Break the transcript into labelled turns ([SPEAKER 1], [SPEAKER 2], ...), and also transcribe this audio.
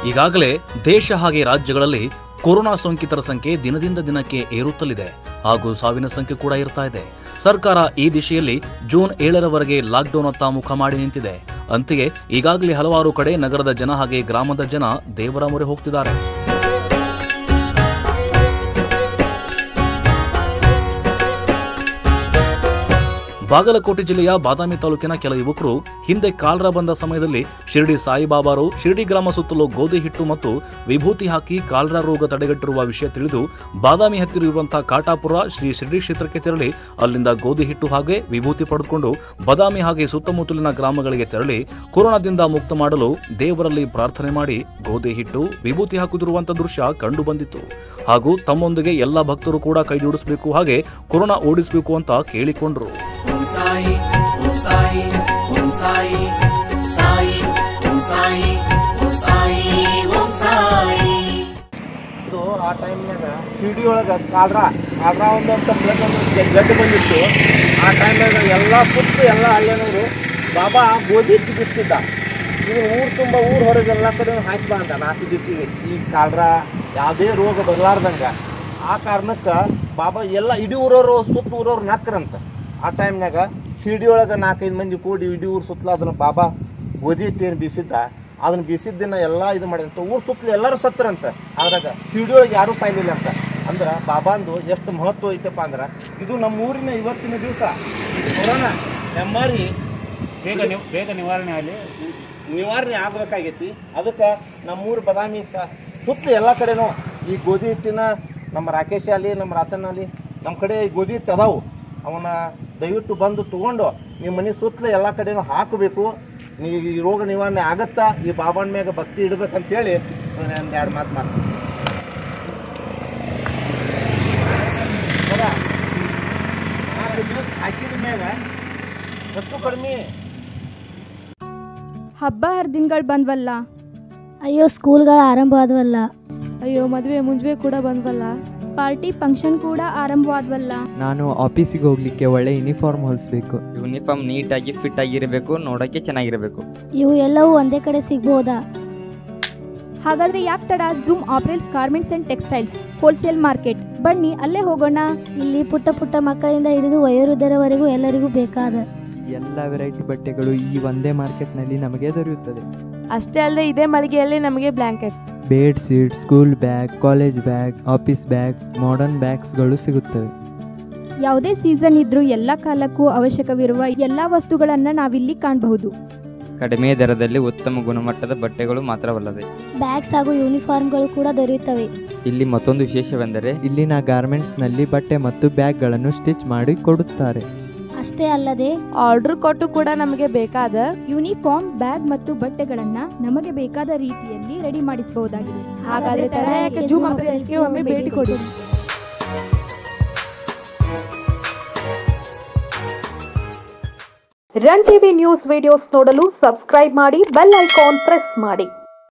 [SPEAKER 1] ಈಗಾಗಲೇ ದೇಶ ಹಾಗೆ ರಾಜ್ಯಗಳಲ್ಲಿ ಕೊರೋನಾ ಸೋಂಕಿತರ ಸಂಖ್ಯೆ ದಿನದಿಂದ ದಿನಕ್ಕೆ ಏರುತ್ತಲಿದೆ ಹಾಗೂ ಸಾವಿನ ಸಂಖ್ಯೆ ಕೂಡ ಇರ್ತಾ ಇದೆ. ಸರ್ಕಾರ ಈ ದಿಶೆಯಲ್ಲಿ ಜೂನ್ 7ರವರೆಗೆ ಲಾಕ್ಡೌನ್ ಅತ್ತ ಮುಖ ಮಾಡಿ ನಿಂತಿದೆ. ಅಂತೆಯೇ ಈಗಾಗಲೇ ಹಲವಾರು ಕಡೆ ನಗರದ ಜನ ಹಾಗೆ ಗ್ರಾಮದ ಜನ ದೇವರ ಮೊರೆ ಹೋಗ್ತಿದ್ದಾರೆ. ಬಾಗಲಕೋಟೆ ಜಿಲ್ಲೆಯ ಬಾದಾಮಿ ತಾಲೂಕಿನ ಕೆಲ ಯುವಕರು ಹಿಂದೆ ಕಾಲರಾ ಬಂದ ಸಮಯದಲ್ಲಿ ಶಿರಡಿ ಸಾಯಿಬಾಬಾರು ಶಿರಡಿ ಗ್ರಾಮ ಸುತ್ತಲೂ ಗೋಧಿ ಹಿಟ್ಟು ಮತ್ತು ವಿಭೂತಿ ಹಾಕಿ ಕಾಲರಾ ರೋಗ ತಡೆಗಟ್ಟಿರುವ ವಿಷಯ ತಿಳಿದು ಬಾದಾಮಿ ಹತ್ತಿರ ಇರುವಂತಹ ಕಾಟಾಪುರ ಶ್ರೀ ಶಿರಡಿ ಕ್ಷೇತ್ರಕ್ಕೆ ತೆರಳಿ ಅಲ್ಲಿಂದ ಗೋಧಿ ಹಿಟ್ಟು ಹಾಗೆ ವಿಭೂತಿ ಪಡೆದುಕೊಂಡು ಬಾದಾಮಿ ಹಾಗೆ ಸುತ್ತಮುತ್ತಲಿನ ಗ್ರಾಮಗಳಿಗೆ ತೆರಳಿ ಕೊರೋನಾದಿಂದ ಮುಕ್ತ ಮಾಡಲು ದೇವರಲ್ಲಿ ಪ್ರಾರ್ಥನೆ ಮಾಡಿ ಗೋಧಿ ಹಿಟ್ಟು ವಿಭೂತಿ ಹಾಕುತ್ತಿರುವಂತಹ ದೃಶ್ಯ ಕಂಡು ಬಂದಿತ್ತು. ಹಾಗೂ ತಮ್ಮೊಂದಿಗೆ ಎಲ್ಲ ಭಕ್ತರು ಕೂಡ ಕೈ ಜೋಡಿಸಬೇಕು ಹಾಗೆ ಕೊರೋನಾ ಓಡಿಸಬೇಕು ಅಂತ ಕೇಳಿಕೊಂಡರು.
[SPEAKER 2] ಓಂ ಸಾಯಿ ಓಂ ಸಾಯಿ ಓಂ ಸಾಯಿ ಸಾಯಿ ಓಂ ಸಾಯಿ ಓಂ ಸಾಯಿ ಓಂ ಸಾಯಿ.
[SPEAKER 3] ಇದು ಆ ಟೈಮ್ನಾಗ ಸಿಡಿ ಒಳಗೆ ಕಾಲರಾ ಒಂದು ಅಂತ ಬ್ಲಡ್ ಬಂದಿತ್ತು. ಆ ಟೈಮ್ನಾಗ ಎಲ್ಲ ಪುಟ್ಟು ಎಲ್ಲ ಅಲ್ಲೇನವರು ಬಾಬಾ ಗೋಧಿ ಹಿಟ್ಟು ಬಿಡ್ತಿದ್ದ. ಇವ್ರು ಊರು ತುಂಬ ಊರು ಹೊರಗೆ ಎಲ್ಲ ಕಡೆ ಹಾಕಿ ಬಾ ಅಂತ 4 ದಿಕ್ಕಿಗೆ ಈ ಕಾಲರಾ ಯಾವುದೇ ರೋಗ ಬರಲಾರ್ದಂಗೆ. ಆ ಕಾರಣಕ್ಕೆ ಬಾಬಾ ಎಲ್ಲ ಇಡೀ ಊರವರು ಸುತ್ತ ಊರವ್ರು ನಾಕ್ರಂತ. ಆ ಟೈಮ್ನಾಗ ಸಿಡಿ ಒಳಗೆ 4-5 ಮಂದಿ ಕೂಡಿ ಇಡೀ ಊರು ಸುತ್ತಲ ಅದನ್ನು ಬಾಬಾ ಗೋಧಿ ಹಿಟ್ಟು ಏನು ಬೀಸಿದ್ದ ಅದನ್ನು ಬೀಸಿದ್ದನ್ನ ಎಲ್ಲ ಇದು ಮಾಡಿದಂತ ಊರು ಸುತ್ತಲೂ ಎಲ್ಲರೂ ಸತ್ತರಂತ. ಆದ್ರಾಗ ಸಿಡಿ ಒಳಗೆ ಯಾರೂ ಸಾಯ್ಲಿಲ್ಲ ಅಂತ. ಅಂದ್ರೆ ಬಾಬಾಂದು ಎಷ್ಟು ಮಹತ್ವ ಐತಪ್ಪ ಅಂದ್ರೆ ಇದು ನಮ್ಮ ಊರಿನ ಇವತ್ತಿನ ದಿವಸ ಕೊರೋನಾ ನೆಮ್ಮರಿ ಬೇಗ ನಿವಾರಣೆ ಆಗಬೇಕಾಗೈತಿ. ಅದಕ್ಕೆ ನಮ್ಮೂರು ಬಾದಾಮಿ ಸುತ್ತಲೂ ಎಲ್ಲ ಕಡೆನೂ ಈ ಗೋಧಿ ಹಿಟ್ಟಿನ ನಮ್ಮ ರಾಕೇಶ್ ಅಲ್ಲಿ ನಮ್ಮ ರಾಚಣ್ಣ ಅಲ್ಲಿ ನಮ್ಮ ಕಡೆ ಈ ಗೋಧಿ ಹಿಟ್ಟು ಅದಾವು. ಅವನ್ನ ದಯವಿಟ್ಟು ಬಂದು ತೊಗೊಂಡು ನಿಮ್ಮ ಮನೆ ಸುತ್ತಲೂ ಎಲ್ಲ ಕಡೆನೂ ಹಾಕಬೇಕು. ನೀವು ಈ ರೋಗ ನಿವಾರಣೆ ಆಗತ್ತಾ ಈ ಬಾಬಾನ ಮ್ಯಾಗ ಭಕ್ತಿ ಇಡಬೇಕಂತೇಳಿ ಒಂದು 2 ಮಾತು ಮಾಡ್ತೀನಿ. ಹಾಕಿದ ಮ್ಯಾಗ ಹೆಚ್ಚು ಕಡಿಮೆ
[SPEAKER 4] ಹಬ್ಬ ಹರಿದಿನಗಳು ಬಂದ್ವಲ್ಲ.
[SPEAKER 5] ಅಯ್ಯೋ ಸ್ಕೂಲ್ಗಳು ಆರಂಭ ಆದ್ವಲ್ಲ.
[SPEAKER 4] ಅಯ್ಯೋ ಮದುವೆ ಮುಂಜುವೆ ಕೂಡ ಬಂದ್ವಲ್ಲ. ಪಾರ್ಟಿ ಫಂಕ್ಷನ್ ಕೂಡ ಆರಂಭವಾದ್ವಲ್ಲ.
[SPEAKER 6] ನಾನು ಆಫೀಸಿಗೆ ಹೋಗ್ಲಿಕ್ಕೆ ಒಳ್ಳೆ ಯೂನಿಫಾರ್ಮ್ ಹೊಲಿಸ್ಬೇಕು.
[SPEAKER 7] ಯೂನಿಫಾರ್ಮ್ ನೀಟಾಗಿ ಫಿಟ್ ಆಗಿರಬೇಕು, ನೋಡೋಕ್ಕೆ ಚೆನ್ನಾಗಿರಬೇಕು.
[SPEAKER 5] ಇವು ಎಲ್ಲವೂ ಒಂದೇ ಕಡೆ ಸಿಗ್ಬೋದಾ?
[SPEAKER 4] ಹಾಗಾದ್ರೆ ಯಾಕೆ ತಡ? Zoom apparels garments and textiles wholesale market ಬನ್ನಿ, ಅಲ್ಲೇ ಹೋಗೋಣ.
[SPEAKER 5] ಇಲ್ಲಿ ಪುಟ್ಟ ಮಕ್ಕಳಿಂದ ಹಿಡಿದು ವಯೋವೃದ್ಧರವರೆಗೂ ಎಲ್ಲರಿಗೂ ಬೇಕಾದ
[SPEAKER 6] ಎಲ್ಲ ವೆರೈಟಿ ಬಟ್ಟೆಗಳು ಈ ಒಂದೇ ಮಾರ್ಕೆಟ್ನಲ್ಲಿ ನಮಗೆ ದೊರೆಯುತ್ತದೆ.
[SPEAKER 4] ಅಷ್ಟೇ ಅಲ್ಲದೆ ಇದೇ ಮಳಿಗೆಯಲ್ಲಿ ನಮಗೆ blankets,
[SPEAKER 6] bed sheet, school bag, college bag, office bag, modern ಬ್ಯಾಗ್ಸ್ಗಳು ಸಿಗುತ್ತವೆ.
[SPEAKER 4] ಯಾವುದೇ ಸೀಸನ್ ಇದ್ರೂ ಎಲ್ಲ ಕಾಲಕ್ಕೂ ಅವಶ್ಯಕವಿರುವ ಎಲ್ಲ ವಸ್ತುಗಳನ್ನು ನಾವಿಲ್ಲಿ ಕಾಣಬಹುದು.
[SPEAKER 7] ಕಡಿಮೆ ದರದಲ್ಲಿ ಉತ್ತಮ ಗುಣಮಟ್ಟದ ಬಟ್ಟೆಗಳು ಮಾತ್ರವಲ್ಲದೆ
[SPEAKER 5] ಬ್ಯಾಗ್ಸ್ ಹಾಗೂ ಯೂನಿಫಾರ್ಮ್ಗಳು ಕೂಡ ದೊರೆಯುತ್ತವೆ.
[SPEAKER 7] ಇಲ್ಲಿ ಮತ್ತೊಂದು ವಿಶೇಷವೆಂದರೆ
[SPEAKER 6] ಇಲ್ಲಿನ ಗಾರ್ಮೆಂಟ್ಸ್ನಲ್ಲಿ ಬಟ್ಟೆ ಮತ್ತು ಬ್ಯಾಗ್ಗಳನ್ನು ಸ್ಟಿಚ್ ಮಾಡಿ ಕೊಡುತ್ತಾರೆ.
[SPEAKER 5] ಅಷ್ಟೇ ಅಲ್ಲದೆ
[SPEAKER 4] ಆರ್ಡರ್ ಕೊಟ್ಟು ಕೂಡ ನಮಗೆ ಬೇಕಾದ ಯೂನಿಫಾರ್ಮ್, ಬ್ಯಾಗ್ ಮತ್ತು ಬಟ್ಟೆಗಳನ್ನ ನಮಗೆ ಬೇಕಾದ ರೀತಿಯಲ್ಲಿ ರೆಡಿ ಮಾಡಿಸಬಹುದಾಗಿದೆ. ಹಾಗಾದ್ರೆ ತಡ ಯಾಕೆ? ಝೂಮ್ ಆಪರೇಲ್ಸ್ಗೆ ಒಮ್ಮೆ ಭೇಟಿ ಕೊಡಿ.
[SPEAKER 8] ರನ್ ಟಿವಿ ನ್ಯೂಸ್ ವಿಡಿಯೋಸ್ ನೋಡಲು ಸಬ್ಸ್ಕ್ರೈಬ್ ಮಾಡಿ, ಬೆಲ್ ಐಕಾನ್ ಪ್ರೆಸ್ ಮಾಡಿ.